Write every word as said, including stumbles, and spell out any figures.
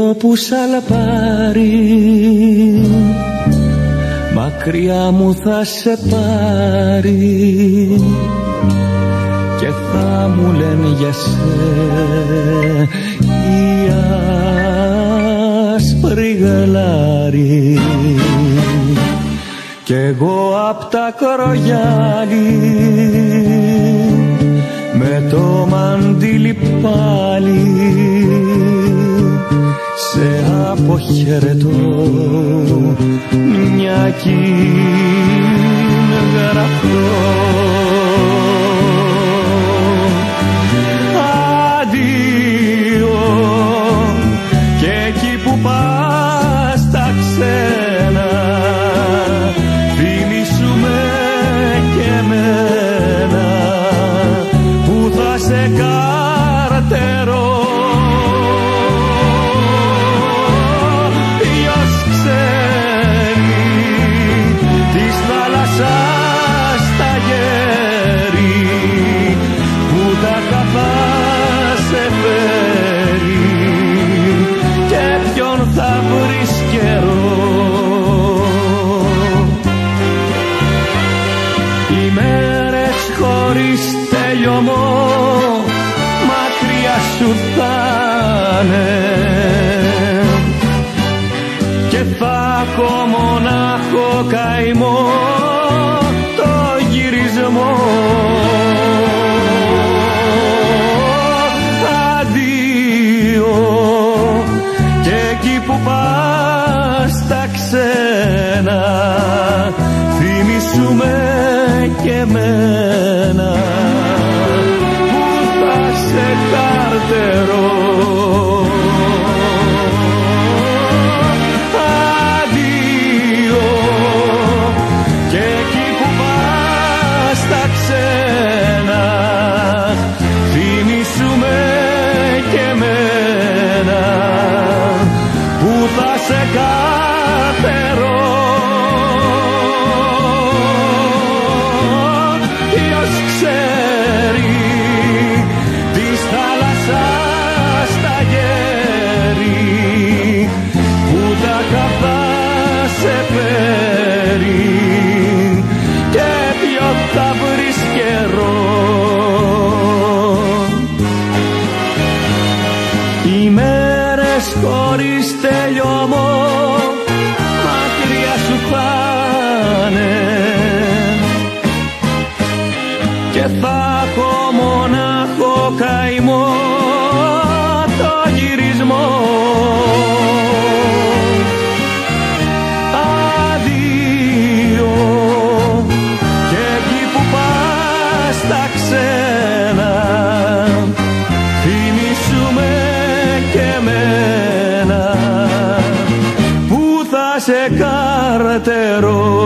όπου σαλπάρει, μακριά μου θα σε πάρει και θα μου λένε για σε η άσπρη γαλάρη. Κι εγώ απ' τα Κορογιάλι με το μαντίλι πάλι σε αποχαιρετώ, μια κείμ γραφτώ. Αντίο, και εκεί που πας τα ξένα, θυμήσουμε και εμένα που θα σε καρτερώ. Μακριά σου θα'ναι και θα έχω μονάχο καημό το γυρισμό. Αντίο, και εκεί που πας τα ξένα, θυμήσουμε και εμένα που θα σε καρτερώ. Αντίο, και εκεί που πας τα ξένα, θυμήσουμε και εμένα που θα σε καρτερώ. Θα βρεις καιρό. Οι μέρες χωρίς τελειώμο μακριά σου πάνε και θα έχω μονάχο καημό το γυρισμό. Θυμήσουμε και εμένα που θα σε καρτερώ.